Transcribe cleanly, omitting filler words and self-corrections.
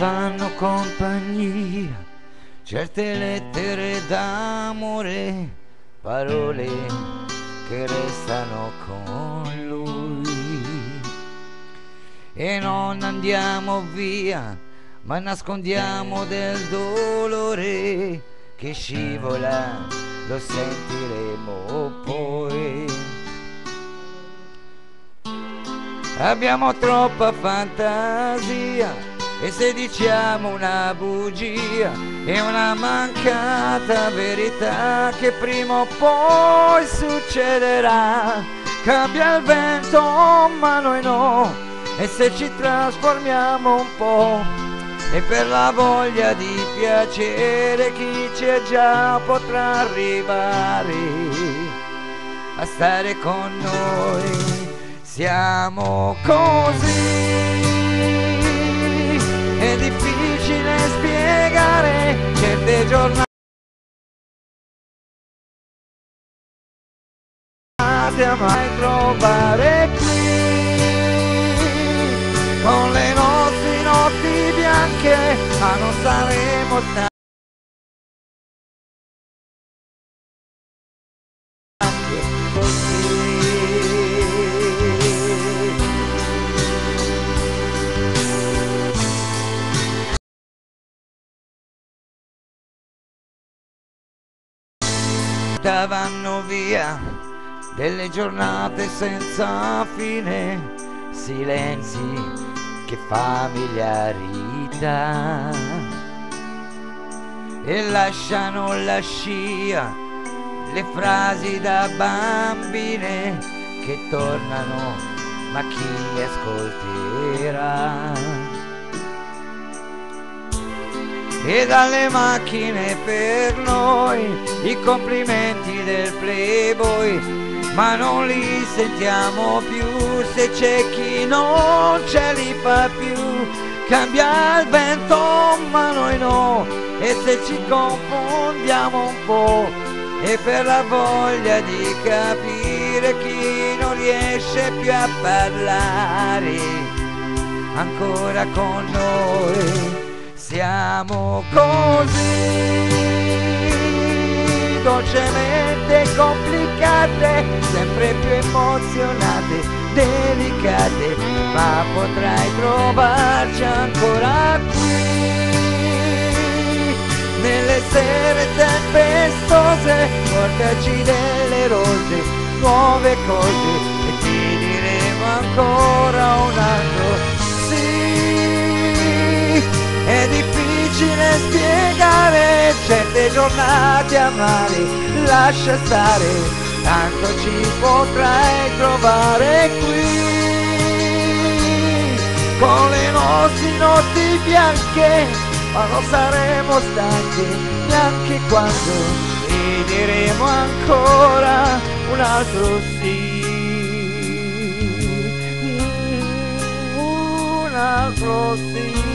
fanno compagnia, certe lettere d'amore, parole che restano con lui. E non andiamo via, ma nascondiamo del dolore che scivola, lo sentiremo poi. Abbiamo troppa fantasia e se diciamo una bugia è una mancata verità che prima o poi succederà. Cambia il vento ma noi no, e se ci trasformiamo un po', e per la voglia di piacere chi c'è già potrà arrivare a stare con noi. Siamo così, è difficile spiegare certe giornate a mai trovare qui, con le nostre notti bianche, ma non saremo stanchi. Vanno via delle giornate senza fine, silenzi che familiarità, e lasciano la scia le frasi da bambine che tornano, ma chi ascolterà? E dalle macchine per noi i complimenti del Playboy, ma non li sentiamo più se c'è chi non ce li fa più. Cambia il vento ma noi no, e se ci confondiamo un po', e per la voglia di capire chi non riesce più a parlare ancora con noi. Siamo così, dolcemente complicate, sempre più emozionate, delicate, ma potrai trovarci ancora qui, nelle sere tempestose, portaci delle rose, nuove cose, e ti diremo ancora un altro sì. È difficile spiegare certe giornate amare, lascia stare, tanto ci potrai trovare qui, con le nostre notti bianche, ma non saremo stanchi neanche quando ti diremo ancora un altro sì, un altro sì.